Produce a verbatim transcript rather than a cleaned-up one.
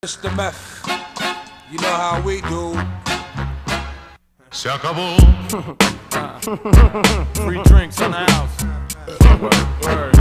Mister Meth, you know how we do. Se acabó. Free drinks in the house. Word, word.